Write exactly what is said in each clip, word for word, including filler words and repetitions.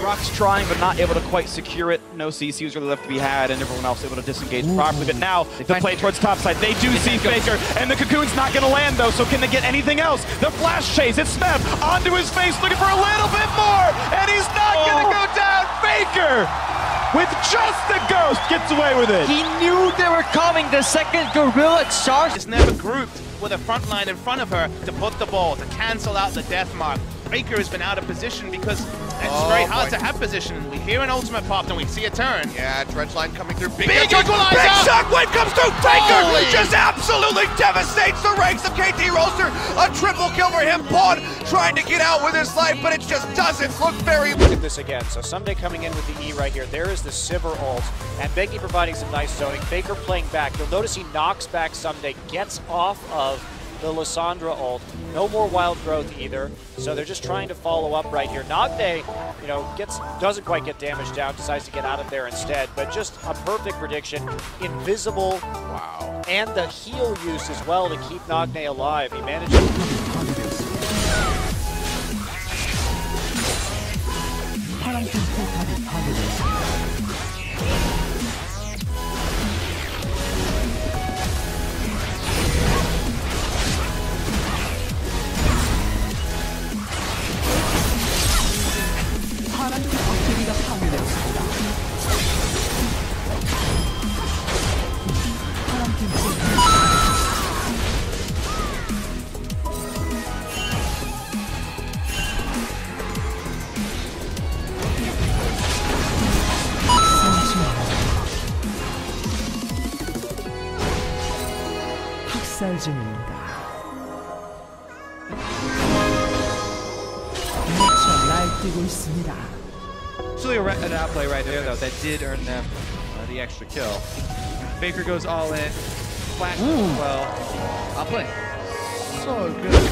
Rock's trying, but not able to quite secure it. No C C was really left to be had, and everyone else able to disengage Ooh. properly. But now, they the play towards topside. They do see Faker, and the Cocoon's not going to land, though, so can they get anything else? The flash chase, it's Smeb onto his face, looking for a little bit more, and he's not oh. going to go down. Faker, with just the ghost, gets away with it. He knew they were coming. The second gorilla charge. It's never grouped with a front line in front of her to put the ball, to cancel out the death mark. Faker has been out of position because it's oh, very hard boy. to have position. We hear an ultimate pop, and we see a turn. Yeah, Dredge line coming through. Big, big equalizer! Big shockwave comes through. Faker Holy. just absolutely devastates the ranks of K T Roaster. A triple kill for him. Pawn trying to get out with his life, but it just doesn't look very. Look at this again. So Someday coming in with the E right here. There is the Sivir ult, and Bengi providing some nice zoning. Faker playing back. You'll notice he knocks back Someday, gets off of the Lissandra ult. No more wild growth either. So they're just trying to follow up right here. Nogday, you know, gets doesn't quite get damage down, decides to get out of there instead. But just a perfect prediction. Invisible. Wow. And the heal use as well to keep Nogday alive. He manages. 학살 중입니다. 날뛰고 있습니다. Actually, an outplay right there, though, that did earn them uh, the extra kill. Faker goes all in, flash as well. Outplay. So good.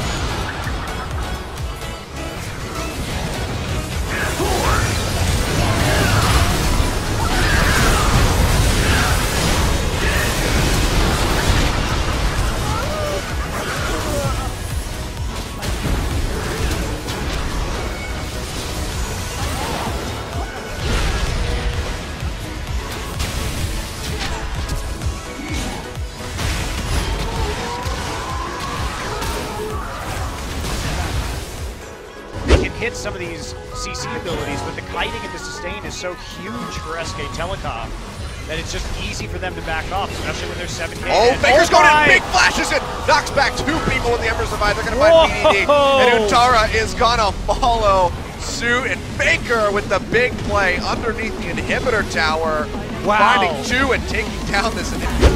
Hit some of these C C abilities, but the kiting and the sustain is so huge for S K Telecom that it's just easy for them to back off, especially when they're seven K. Oh, Faker's oh going in, big flashes it, knocks back two people when the Embers survive. They're going to find B D D, and Untara is going to follow suit, and Faker with the big play underneath the inhibitor tower, wow. finding two and taking down this inhibitor.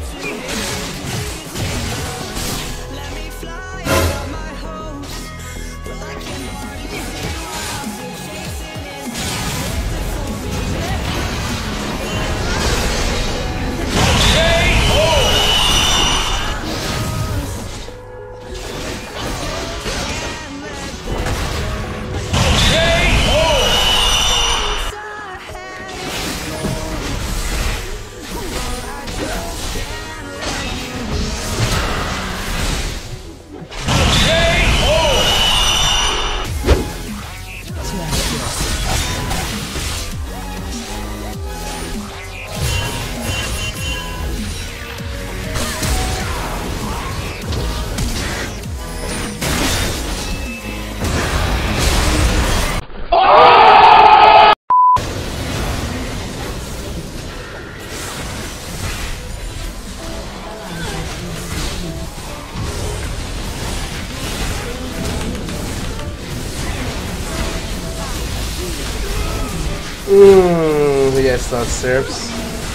Mmm, yes, that serves.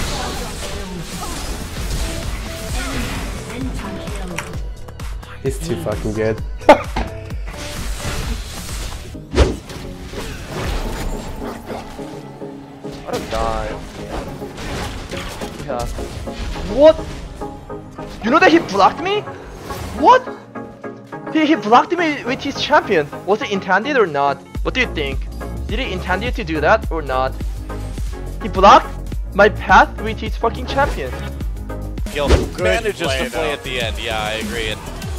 He's too fucking good. What a dive. Yeah. What? You know that he blocked me? What? He, he blocked me with his champion. Was it intended or not? What do you think? Did he intend to do that or not? He blocked my path with his fucking champion. He manages play, to play though. at the end, yeah, I agree. And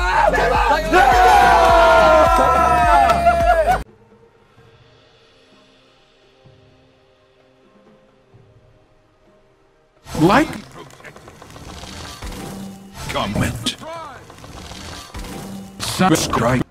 Like, comment, subscribe.